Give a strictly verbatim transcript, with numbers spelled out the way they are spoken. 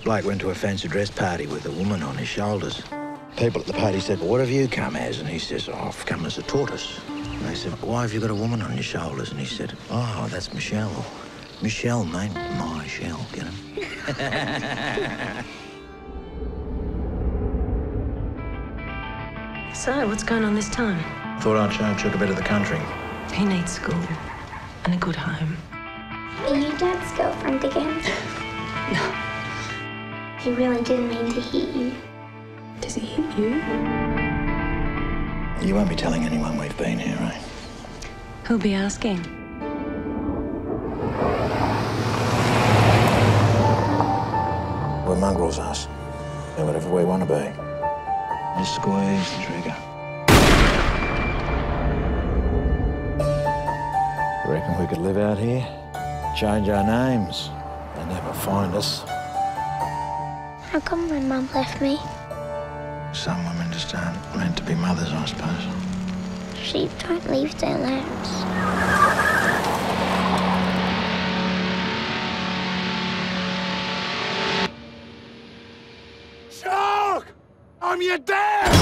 bloke went to a fancy dress party with a woman on his shoulders. People at the party said, well, what have you come as? And he says, oh, I've come as a tortoise. And they said, why have you got a woman on your shoulders? And he said, oh, that's Michelle. Michelle, mate. My shell, get him? So, what's going on this time? Thought I'd show Chook a bit of the country. He needs school and a good home. Are you Dad's girlfriend again? No. He really didn't mean to hit you. Does he hit you? You won't be telling anyone we've been here, eh? Who'll be asking? We're mongrels, us. They're whatever we want to be. Just squeeze the trigger. You reckon we could live out here? Change our names? They'll never find us. How come my mum left me? Some women just aren't meant to be mothers, I suppose. Sheep don't leave their lambs. Chook! I'm your dad!